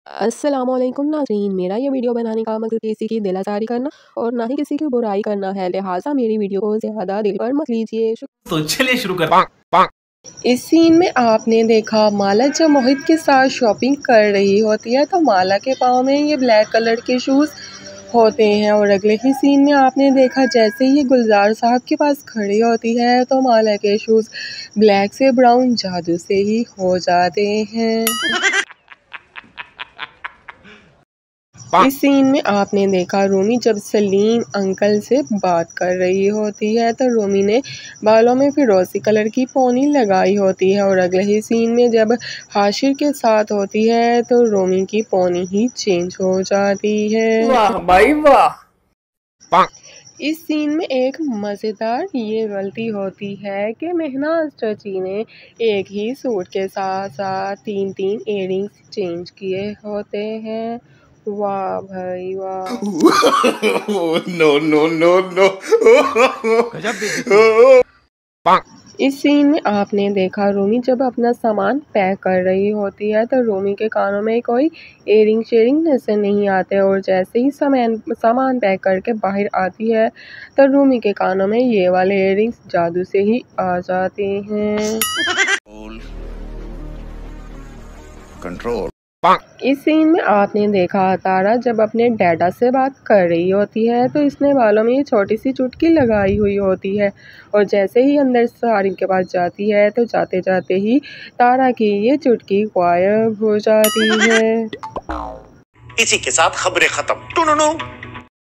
अस्सलामुअलैकुम नाज़रीन, मेरा ये वीडियो बनाने का मकसद किसी की दिल आज़ारी करना और ना ही किसी की बुराई करना है, लिहाजा मेरी वीडियो को ज़्यादा दिल पर मत लीजिए। तो चलिए शुरू करते हैं। इस सीन में आपने देखा माला जब मोहित के साथ शॉपिंग कर रही होती है तो माला के पाँव में ये ब्लैक कलर के शूज़ होते हैं और अगले ही सीन में आपने देखा जैसे ही गुलजार साहब के पास खड़ी होती है तो माला के शूज़ ब्लैक से ब्राउन जादू से ही हो जाते हैं। इस सीन में आपने देखा रोमी जब सलीम अंकल से बात कर रही होती है तो रोमी ने बालों में फिरोजी कलर की पोनी लगाई होती है और अगले ही सीन में जब हाशिर के साथ होती है तो रोमी की पोनी ही चेंज हो जाती है। वाह भाई वाह। इस सीन में एक मज़ेदार ये गलती होती है कि महनाज चाची ने एक ही सूट के साथ साथ तीन इयररिंग्स चेंज किए होते हैं। वाह भाई वाह। No no no no. इस सीन में आपने देखा रोमी जब अपना सामान पैक कर रही होती है तो रोमी के कानों में कोई इयररिंग शेयरिंग नजर नहीं आते और जैसे ही सामान पैक करके बाहर आती है तो रोमी के कानों में ये वाले इयररिंग्स जादू से ही आ जाते हैं। कंट्रोल। इस सीन में आपने देखा तारा जब अपने डैडा से बात कर रही होती है तो इसने बालों में ये छोटी सी चुटकी लगाई हुई होती है और जैसे ही अंदर सारिम के पास जाती है तो जाते जाते ही तारा की ये चुटकी गायब हो जाती है। इसी के साथ खबरें खत्म।